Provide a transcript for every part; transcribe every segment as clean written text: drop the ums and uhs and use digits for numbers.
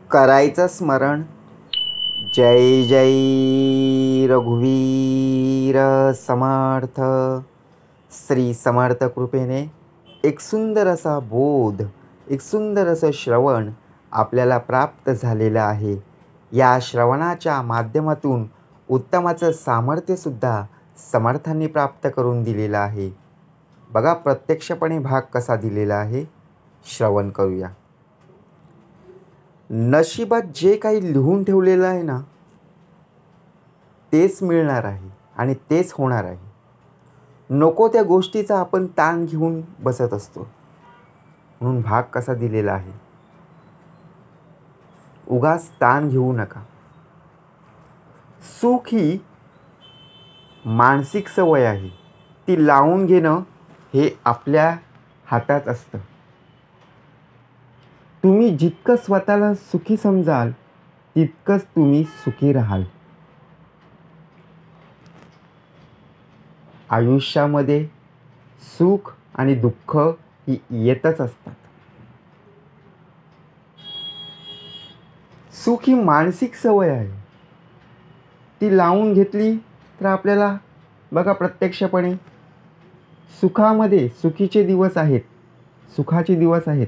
करायचं स्मरण. जय जय रघुवीर समर्थ. श्री समर्थ कृपेने एक सुंदर असा बोध, एक सुंदर असं श्रवण आपल्याला प्राप्त झालेलं आहे. या श्रवणाच्या माध्यमातून उत्तमाचं सामर्थ्यसुद्धा समर्थांनी प्राप्त करून दिलेलं आहे. बघा प्रत्यक्षपणे भाग कसा दिलेला आहे, श्रवण करूया. नशिबात जे काही लिहून ठेवलेलं आहे ना, तेच मिळणार आहे आणि तेच होणार आहे. नको त्या गोष्टीचा आपण ताण घेऊन बसत असतो. म्हणून भाग कसा दिलेला आहे, उगाच ताण घेऊ नका. सुख ही मानसिक सवय आहे, ती लावून घेणं हे आपल्या हातात असतं. तुम्ही जितकं स्वतःला सुखी समजाल तितकंच तुम्ही सुखी राहाल. आयुष्यामध्ये सुख आणि दुःख ही येतच असतात. सुख ही मानसिक सवय आहे, ती लावून घेतली तर आपल्याला बघा प्रत्यक्षपणे सुखामध्ये सुखीचे दिवस आहेत, सुखाचे दिवस आहेत.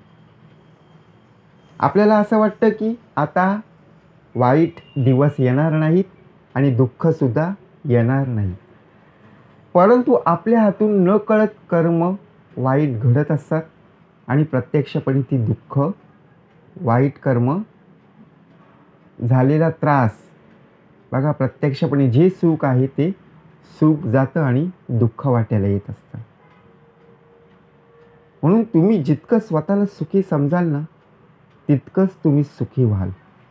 आपल्याला असं वाटतं की आता वाईट दिवस येणार नाहीत आणि दुःखसुद्धा येणार नाही. परंतु आपल्या हातून नकळत कर्म वाईट घडत असतात आणि प्रत्यक्षपणे ती दुःख, वाईट कर्म, झालेला त्रास बघा प्रत्यक्षपणे जे सुख आहे ते सुख जातं आणि दुःख वाटायला येत असतं. म्हणून तुम्ही जितकं स्वतःला सुखी समजाल ना, तितकंच तुम्ही सुखी व्हाल.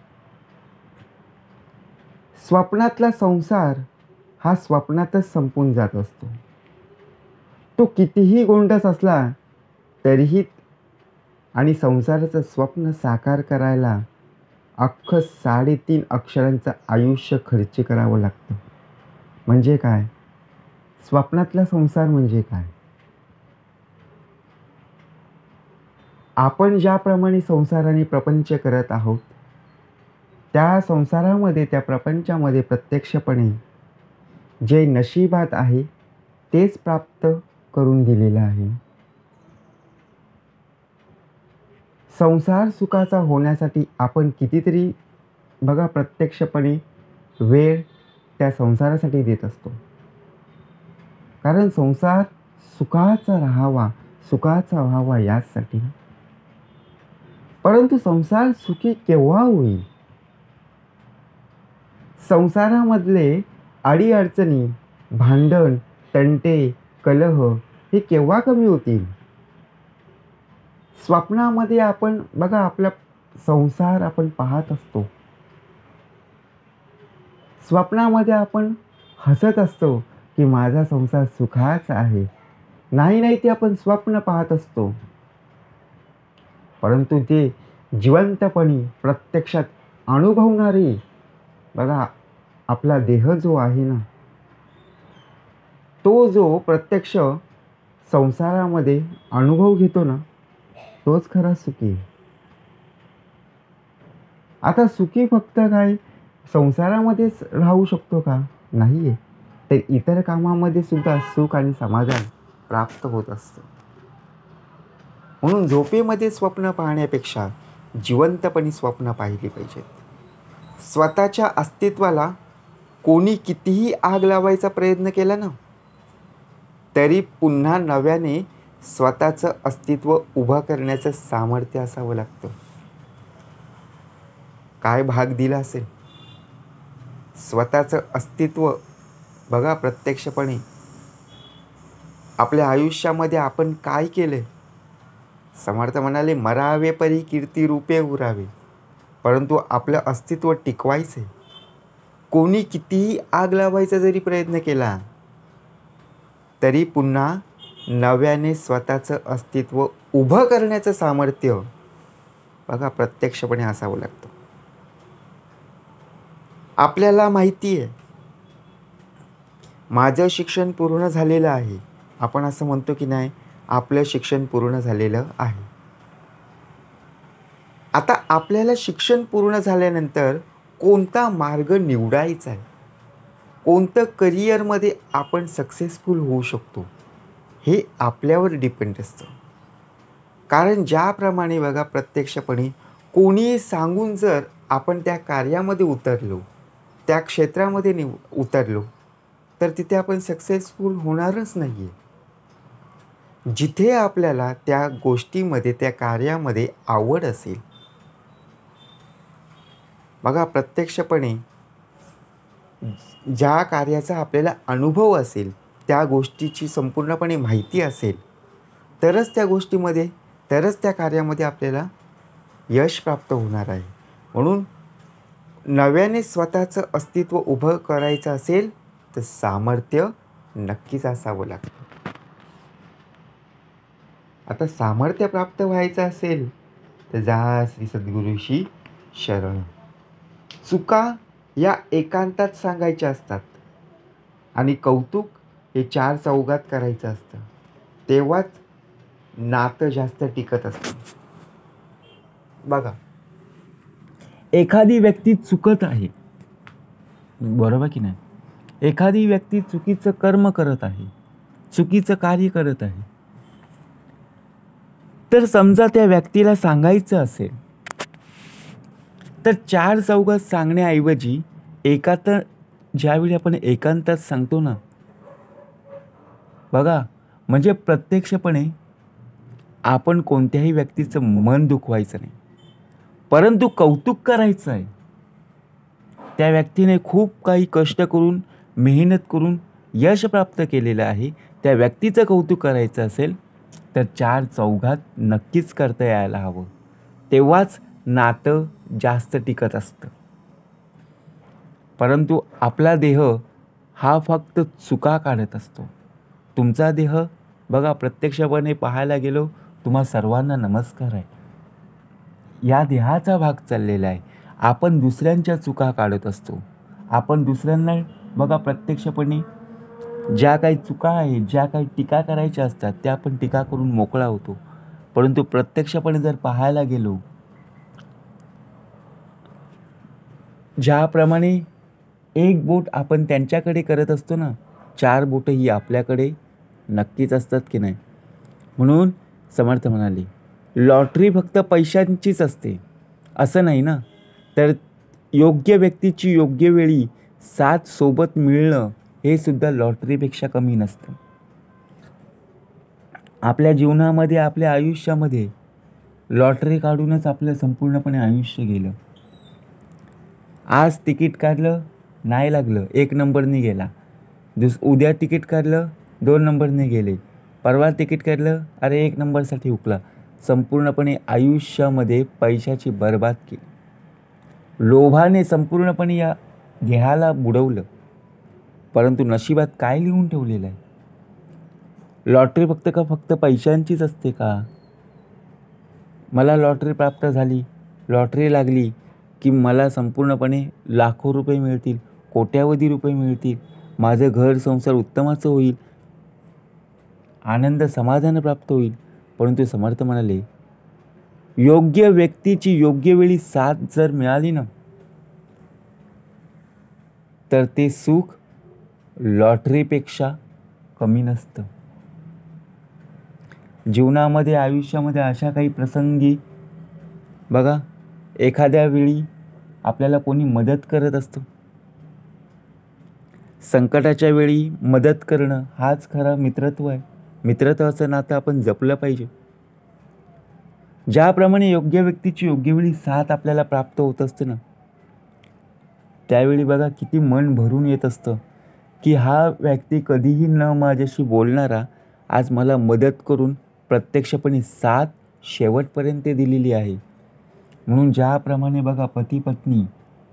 स्वप्नातला संसार हा स्वप्नातच संपून जात असतो. तो कितीही गोंडस असला तरीही आणि संसाराचं स्वप्न साकार करायला अख्खं 3.5 अक्षरांचं आयुष्य खर्च करावं लागतं. म्हणजे काय? स्वप्नातला संसार म्हणजे काय? आपण ज्याप्रमाणे संसाराने प्रपंच करत आहोत, त्या संसारामध्ये, त्या प्रपंचामध्ये प्रत्यक्षपणे जे नशिबात आहे तेच प्राप्त करून दिलेलं आहे. संसार सुखाचा होण्यासाठी आपण कितीतरी बघा प्रत्यक्षपणे वेळ त्या संसारासाठी देत असतो. कारण संसार सुखाचा राहावा, सुखाचा व्हावा यासाठी. परंतु संसार सुखी केव्हा होईल? संसारामधले अडीअडचणी, भांडण, तंटे, कलह हे केव्हा कमी होतील? स्वप्नामध्ये आपण बघा आपला संसार आपण पाहत असतो. स्वप्नामध्ये आपण हसत असतो की माझा संसार सुखाचा आहे. नाही ते आपण स्वप्न पाहत असतो. परंतु ते जिवंतपणे प्रत्यक्षात अनुभवणारे बघा आपला देह जो आहे ना, तो जो प्रत्यक्ष संसारामध्ये अनुभव घेतो ना, तोच खरा सुखी आहे. आता सुखी फक्त काय संसारामध्येच राहू शकतो का? नाही आहे. तर इतर कामामध्ये सुद्धा सुख आणि समाधान प्राप्त होत असतं. म्हणून झोपेमध्ये स्वप्न पाहण्यापेक्षा जिवंतपणे स्वप्न पाहिली पाहिजेत. स्वतःच्या अस्तित्वाला कोणी कितीही आग लावायचा प्रयत्न केला ना, तरी पुन्हा नव्याने स्वतःचं अस्तित्व उभं करण्याचं सामर्थ्य असावं लागतं. काय भाग दिला असेल? स्वतःचं अस्तित्व बघा प्रत्यक्षपणे आपल्या आयुष्यामध्ये आपण काय केले. समर्थ म्हणाले, मरावे परी कीर्ती रूपे उरावे. परंतु आपलं अस्तित्व टिकवायचे. कोणी कितीही आग लावायचा जरी प्रयत्न केला तरी पुन्हा नव्याने स्वतःचं अस्तित्व उभं करण्याचं सामर्थ्य बघा प्रत्यक्षपणे असावं लागतं. आपल्याला माहिती आहे माझं शिक्षण पूर्ण झालेलं आहे. आपण असं म्हणतो की नाही, आपलं शिक्षण पूर्ण झालेलं आहे. आता आपल्याला शिक्षण पूर्ण झाल्यानंतर कोणता मार्ग निवडायचा आहे, कोणतं करिअरमध्ये आपण सक्सेसफुल होऊ शकतो, हे आपल्यावर डिपेंड असतं. कारण ज्याप्रमाणे बघा प्रत्यक्षपणे कोणीही सांगून जर आपण त्या कार्यामध्ये उतरलो, त्या क्षेत्रामध्ये उतरलो, तर तिथे आपण सक्सेसफुल होणारच नाही आहे. जिथे आपल्याला त्या गोष्टीमध्ये, त्या कार्यामध्ये आवड असेल, बघा प्रत्यक्षपणे ज्या कार्याचा आपल्याला अनुभव असेल, त्या गोष्टीची संपूर्णपणे माहिती असेल, तरच त्या गोष्टीमध्ये, तरच त्या कार्यामध्ये आपल्याला यश प्राप्त होणार आहे. म्हणून नव्याने स्वतःचं अस्तित्व उभं करायचं असेल तर सामर्थ्य नक्कीच असावं लागतं. आता सामर्थ्य प्राप्त व्हायचं असेल तर जा श्री सद्गुरूशी शरण. चुका या एकांतात सांगायच्या असतात आणि कौतुक हे चार चौघात करायचं असतं. तेव्हाच नातं जास्त टिकत असतं. बघा, एखादी व्यक्ती चुकत आहे, बरोबर की नाही, एखादी व्यक्ती चुकीचं कर्म करत आहे, चुकीचं कार्य करत आहे, तर समजा त्या व्यक्तीला सांगायचं असेल तर चार चौघात सांगण्याऐवजी ज्यावेळी आपण एकांतात सांगतो ना, बघा, म्हणजे प्रत्यक्षपणे आपण कोणत्याही व्यक्तीचं मन दुखवायचं नाही, परंतु कौतुक करायचं आहे. त्या व्यक्तीने खूप काही कष्ट करून, मेहनत करून यश प्राप्त केलेलं आहे, त्या व्यक्तीचं कौतुक करायचं असेल तर चार चौघात नक्कीच करता यायला हवं. तेव्हाच नातं जास्त टिकत असतं. परंतु आपला देह हा फक्त चुका काढत असतो. तुमचा देह बघा, प्रत्यक्षपणे पाहायला गेलो, तुम्हा सर्वांना नमस्कार आहे, या देहाचा भाग चाललेला आहे. आपण दुसऱ्यांच्या चुका काढत असतो. आपण दुसऱ्यांना बघा प्रत्यक्षपणे ज्या काही चुका आहेत, ज्या काही टीका करायच्या असतात, त्या आपण टीका करून मोकळा होतो. परंतु प्रत्यक्षपणे जर पाहायला गेलो, ज्याप्रमाणे एक बोट आपण त्यांच्याकडे करत असतो ना, चार बोटं ही आपल्याकडे नक्कीच असतात की नाही. म्हणून समर्थ म्हणाले, लॉटरी फक्त पैशांचीच असते असं नाही ना, तर योग्य व्यक्तीची योग्य वेळी साथ सोबत मिळणं हे सुद्धा लॉटरीपेक्षा कमी नसतं. आपल्या जीवनामध्ये, आपल्या आयुष्यामध्ये लॉटरी काढूनच आपलं संपूर्णपणे आयुष्य गेलं. आज तिकीट काढलं, नाही लागलं, 1 नंबरने गेला. उद्या तिकीट काढलं, 2 नंबरने गेले. परवा तिकीट काढलं, अरे 1 नंबरसाठी हुकला. संपूर्णपणे आयुष्यामध्ये पैशाची बरबाद केली. लोभाने संपूर्णपणे या देहाला बुडवलं. परंतु नशिबात काय लिहून ठेवलेलं आहे? लॉटरी फक्त पैशांचीच असते का? मला लॉटरी प्राप्त झाली, लॉटरी लागली की मला संपूर्णपणे लाखो रुपये मिळतील, कोट्यावधी रुपये मिळतील, माझं घर संसार उत्तमाचं होईल, आनंद समाधान प्राप्त होईल. परंतु समर्थ म्हणाले, योग्य व्यक्तीची योग्य वेळी साथ जर मिळाली ना, तर ते सुख लॉटरीपेक्षा कमी नसतं. जीवनामध्ये, आयुष्यामध्ये अशा काही प्रसंगी बघा, एखाद्या वेळी आपल्याला कोणी मदत करत असतं. संकटाच्या वेळी मदत करणं हाच खरा मित्रत्व आहे. मित्रत्वाचं नातं आपण जपलं पाहिजे. ज्याप्रमाणे योग्य व्यक्तीची योग्य वेळी साथ आपल्याला प्राप्त होत असते ना, त्यावेळी बघा किती मन भरून येत असतं की हा व्यक्ती कधीही न माझ्याशी बोलणारा आज मला मदत करून प्रत्यक्षपणे साथ शेवटपर्यंत दिलेली आहे. म्हणून ज्याप्रमाणे बघा पती पत्नी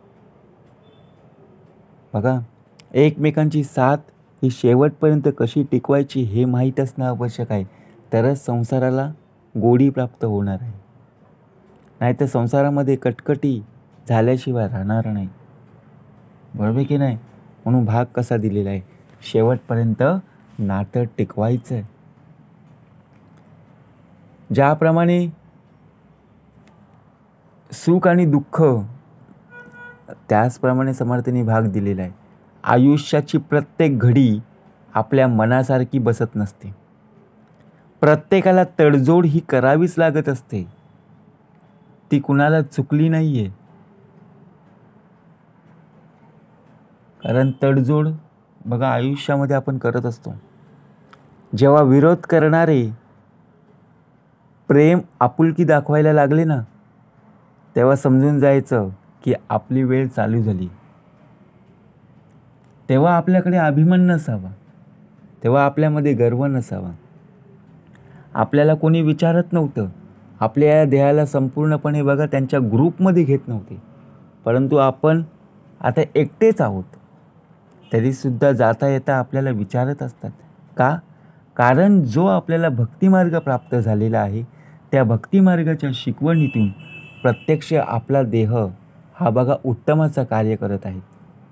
बघा एकमेकांची साथ ही शेवटपर्यंत कशी टिकवायची हे माहीत असणं आवश्यक आहे. तरच संसाराला गोडी प्राप्त होणार आहे. नाहीतर संसारामध्ये कटकटी झाल्याशिवाय राहणार नाही. बरोबर की नाही? म्हणून भाग कसा दिलेला आहे, शेवटपर्यंत नातं टिकवायचं आहे. ज्याप्रमाणे सुख आणि दुःख त्याचप्रमाणे समर्थांनी भाग दिलेला आहे. आयुष्याची प्रत्येक घडी आपल्या मनासारखी बसत नसते. प्रत्येकाला तडजोड ही करावीच लागत असते. ती कुणाला चुकली नाहीये. कारण तडजोड बघा आयुष्यामध्ये आपण करत असतो. जेव्हा विरोध करणारे प्रेम आपुलकी दाखवायला लागले ना, तेव्हा समजून जायचं की आपली वेळ चालू झाली. तेव्हा आपल्याकडे अभिमान नसावा, तेव्हा आपल्यामध्ये गर्व नसावा. आपल्याला कोणी विचारत नव्हतं. आपल्या या देहाला संपूर्णपणे बघा त्यांच्या ग्रुपमध्ये घेत नव्हते. परंतु आपण आता एकटेच आहोत, तरीसुद्धा जाता येता आपल्याला विचारत असतात. का? कारण जो आपल्याला भक्तिमार्ग प्राप्त झालेला आहे, त्या भक्तिमार्गाच्या शिकवणीतून प्रत्यक्ष आपला देह हा बघा उत्तमाचं कार्य करत आहे.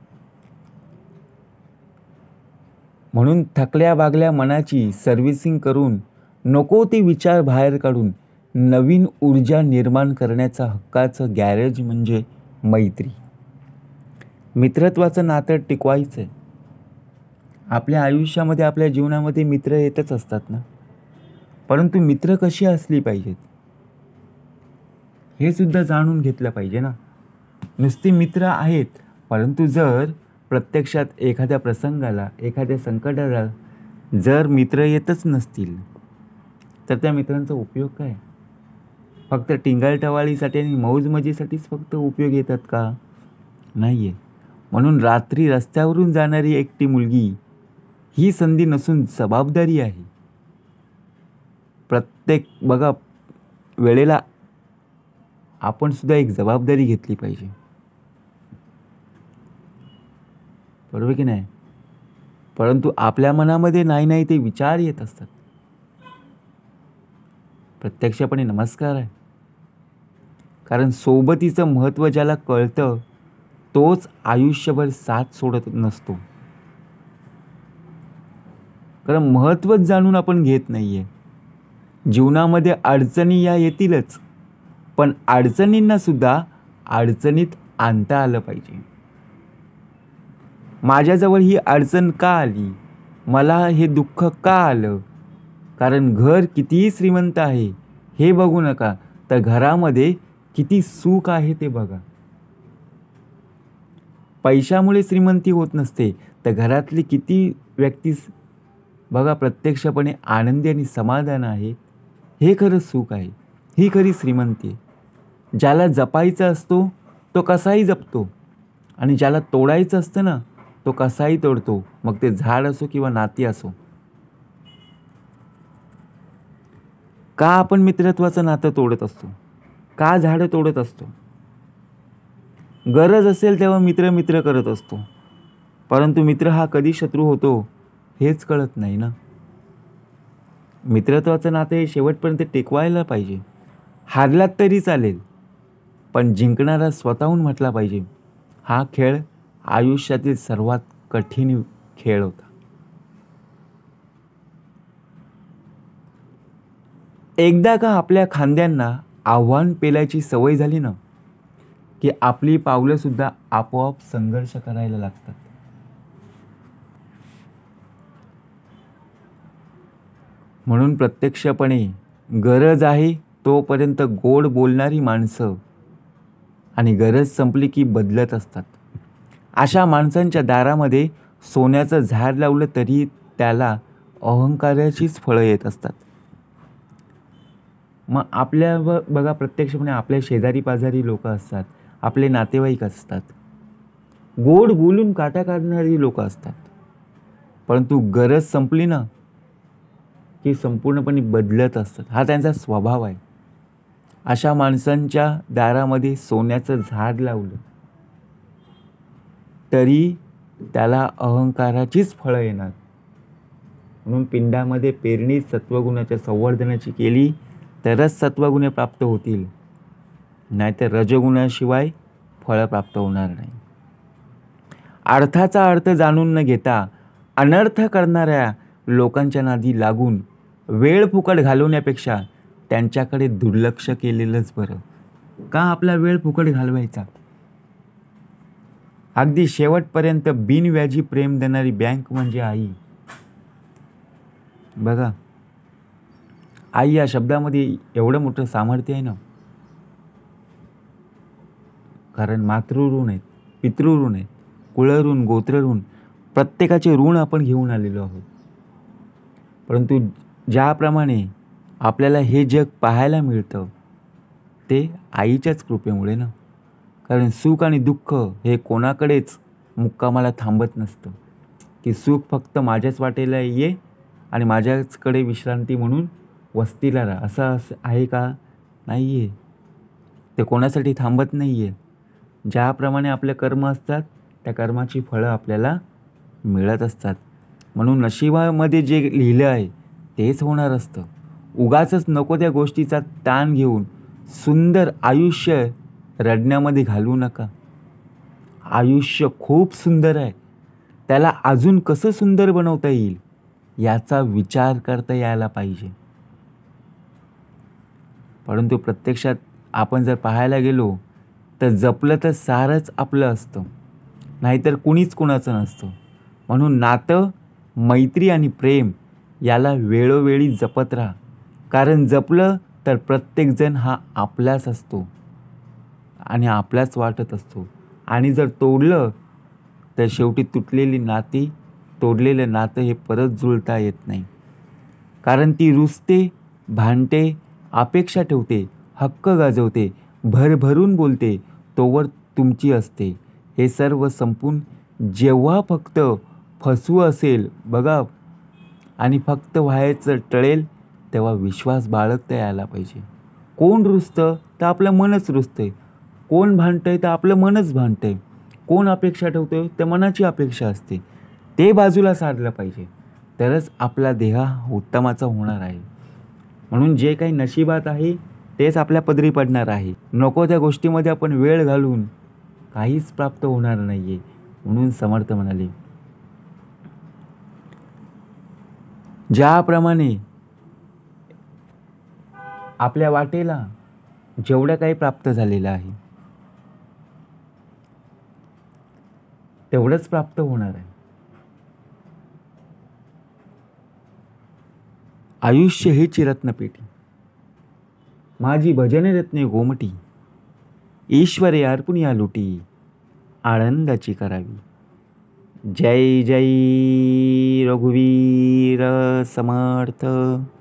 म्हणून थकल्या बागल्या मनाची सर्व्हिसिंग करून नको ते विचार बाहेर काढून नवीन ऊर्जा निर्माण करण्याचा हक्काचं गॅरेज म्हणजे मैत्री. मित्रत्वाचं नातं टिकवायचं आहे. आपल्या आयुष्यामध्ये आपल्या जीवनामध्ये मित्र येतच असतात ना, परंतु मित्र कशी असली पाहिजेत हे सुद्धा जाणून घेतलं पाहिजे ना. नुसते मित्र आहेत, परंतु जर प्रत्यक्षात एखाद्या प्रसंगाला एखाद्या संकटाला जर मित्र येतच नसतील तर त्या मित्रांचा उपयोग काय? फक्त टिंगलटवाळीसाठी आणि मौजमजेसाठीच फक्त उपयोग येतात का? नाही आहे. म्हणून रात्री रस्त्यावरून जाणारी एकटी मुलगी ही संधी नसून जबाबदारी आहे. प्रत्येक बघा वेळेला आपण सुद्धा एक जबाबदारी घेतली पाहिजे, बरोबर की नाही? परंतु आपल्या मनामध्ये नाही ते विचार येत असतात. प्रत्यक्षपणे नमस्कार आहे. कारण सोबतीचं महत्त्व ज्याला कळतं तोच आयुष्यभर साथ सोडत नसतो. कारण महत्त्वच जाणून आपण घेत नाहीये. जीवनामध्ये अडचणी या येतीलच, पण अडचणींना सुद्धा अडचणीत आणता आलं पाहिजे. माझ्याजवळ ही अडचण का आली, मला हे दुःख का आलं? कारण घर कितीही श्रीमंत आहे हे बघू नका, तर घरामध्ये किती सुख आहे ते बघा. पैशामुळे श्रीमंती होत नसते, तर घरातली किती व्यक्ती बघा प्रत्यक्षपणे आनंदी आणि समाधान आहे. हे खरं सुख आहे, ही खरी श्रीमंती आहे. ज्याला जपायचा असतो तो कसाही जपतो, आणि ज्याला तोडायचं असतं ना तो कसाही तोडतो, मग ते झाड असो किंवा नाती असो. का आपण मित्रत्वाचं नातं तोडत असतो? का झाडं तोडत असतो? गरज असेल तेव्हा मित्र मित्र करत असतो, परंतु मित्र हा कधी शत्रू होतो हेच कळत नाही ना. मित्रत्वाचं नातं हे शेवटपर्यंत टिकवायला पाहिजे. हारलात तरी चालेल, पण जिंकणारा स्वतःहून म्हटला पाहिजे, हा खेळ आयुष्यातील सर्वात कठीण खेळ होता. एकदा का आपल्या खांद्यांना आव्हान पेलायची सवय झाली ना, की आपली पावलं सुद्धा आपोआप संघर्ष करायला लागतात. म्हणून प्रत्यक्षपणे गरज आहे तोपर्यंत गोड बोलणारी माणसं आणि गरज संपली की बदलत असतात. अशा माणसांच्या दारामध्ये सोन्याचं झाड लावलं तरी त्याला अहंकाराचीच फळं येत असतात. मग आपल्या बघा प्रत्यक्षपणे आपल्या शेजारी पाजारी लोक असतात, आपले नातेवाईक असतात, गोड बोलून काटा काढणारी लोक असतात, परंतु गरज संपली ना की संपूर्णपणे बदलत असतात. हा त्यांचा स्वभाव आहे. अशा माणसांच्या दारामध्ये सोन्याचं झाड लावलं तरी त्याला अहंकाराचीच फळं येणार. म्हणून पिंडामध्ये पेरणी सत्वगुणाच्या संवर्धनाची केली तरच सत्वगुणे प्राप्त होतील, नाहीतर रजगुणाशिवाय फळं प्राप्त होणार नाही. अर्थाचा अर्थ जाणून न घेता अनर्थ करणाऱ्या लोकांच्या नादी लागून वेळ फुकट घालवण्यापेक्षा त्यांच्याकडे दुर्लक्ष केलेलंच बरं. का आपला वेळ फुकट घालवायचा? अगदी शेवटपर्यंत बिनव्याजी प्रेम देणारी बँक म्हणजे आई. बघा, आई या शब्दामध्ये एवढं मोठं सामर्थ्य आहे ना. कारण मातृऋण आहेत, पितृऋण आहेत, कुळऋण, गोत्रऋण, प्रत्येकाचे ऋण आपण घेऊन आलेलो आहोत. परंतु ज्याप्रमाणे आपल्याला हे जग पाहायला मिळतं ते आईच्याच कृपेमुळे ना. कारण सुख आणि दुःख हे कोणाकडेच मुक्कामाला थांबत नसतं, की सुख फक्त माझ्याच वाटेला ये आणि माझ्याचकडे विश्रांती म्हणून वस्तीला राहा, असं आहे का? नाही आहे. ते कोणासाठी थांबत नाही आहे. ज्याप्रमाणे आपले कर्म असतात त्या कर्माची फळं आपल्याला मिळत असतात. म्हणून नशिबामध्ये जे लिहिलं आहे तेच होणार असतं. उगाचच नको त्या गोष्टीचा ताण घेऊन सुंदर आयुष्य रडण्यामध्ये घालवू नका. आयुष्य खूप सुंदर आहे, त्याला अजून कसं सुंदर बनवता येईल याचा विचार करता यायला पाहिजे. परंतु प्रत्यक्षात आपण जर पाहायला गेलो तर जपलं तर सारंच आपलं असतं, नाहीतर कुणीच कुणाचं नसतं. म्हणून नातं, मैत्री आणि प्रेम याला वेळोवेळी जपत राहा. कारण जपलं तर प्रत्येकजण हा आपलाच असतो आणि आपलाच वाटत असतो. आणि जर तोडलं तर शेवटी तुटलेली नाती, तोडलेलं नातं हे परत जुळता येत नाही. कारण ती रुसते, भांडते, अपेक्षा ठेवते, हक्क गाजवते, भरभरून बोलते, तोवर तुमची असते. हे सर्व संपून जेव्हा फक्त फसवू असेल बघा आणि फक्त व्हायचं टळेल तेव्हा विश्वास बाळगता यायला पाहिजे. कोण रुसतं तर आपलं मनच रुसतंय, कोण भांडतंय तर आपलं मनच भांडतंय, कोण अपेक्षा ठेवतोय तर मनाची अपेक्षा असते. ते बाजूला सारलं पाहिजे, तरच आपला देह उत्तमाचा होणार आहे. म्हणून जे काही नशिबात आहे तेच आपल्या पदरी पडणार आहे. नको त्या गोष्टीमध्ये आपण वेळ घालून काहीच प्राप्त होणार नाही आहे. म्हणून समर्थ म्हणाले, ज्याप्रमाणे आपल्या वाटेला जेवढं काही प्राप्त झालेलं आहे तेवढंच प्राप्त होणार आहे. आयुष्य हे चिरत्नपेटी, माझी भजने रत्ने गोमटी, ईश्वरे अर्पुन या लुटी, आनंदाची करावी. जय जय रघुवीर समर्थ.